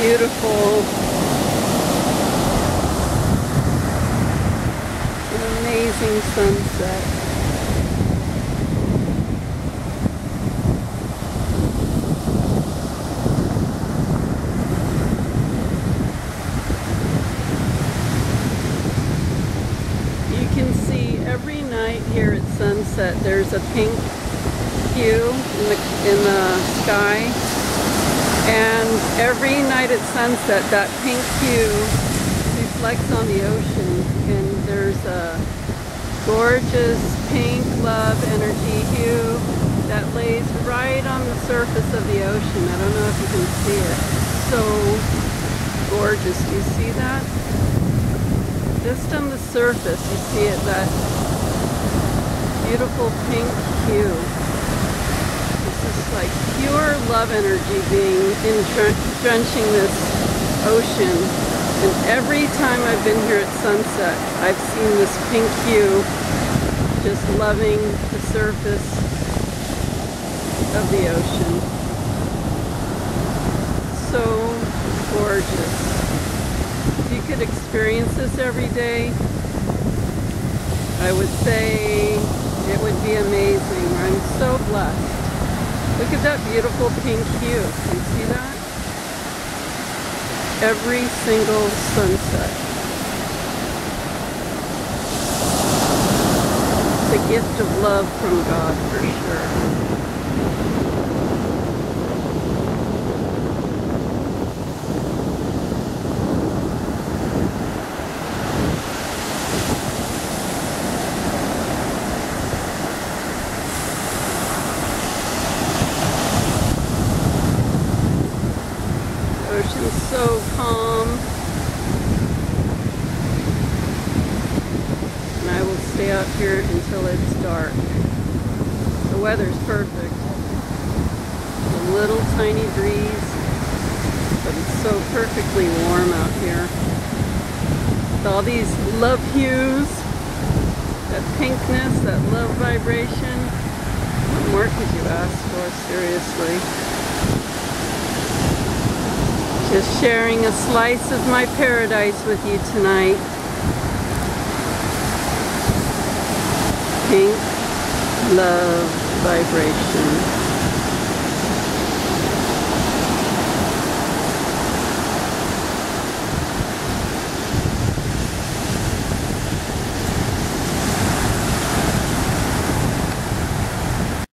beautiful, an amazing sunset. You can see every night here at sunset there's a pink hue in the sky, and every night at sunset that pink hue reflects on the ocean, and there's a gorgeous pink love energy hue that lays right on the surface of the ocean. I don't know if you can see it. So gorgeous. Do you see that? Just on the surface you see it, that beautiful pink hue. This is like pure love energy being drenching this ocean. And every time I've been here at sunset, I've seen this pink hue just loving the surface of the ocean. So gorgeous. If you could experience this every day, I would say it would be amazing. I'm so blessed. Look at that beautiful pink hue. Can you see that? Every single sunset. It's a gift of love from God for sure. Ocean's so calm, and I will stay out here until it's dark. The weather's perfect. A little tiny breeze, but it's so perfectly warm out here. With all these love hues, that pinkness, that love vibration. What more could you ask for, seriously? Just sharing a slice of my paradise with you tonight. Pink love vibration.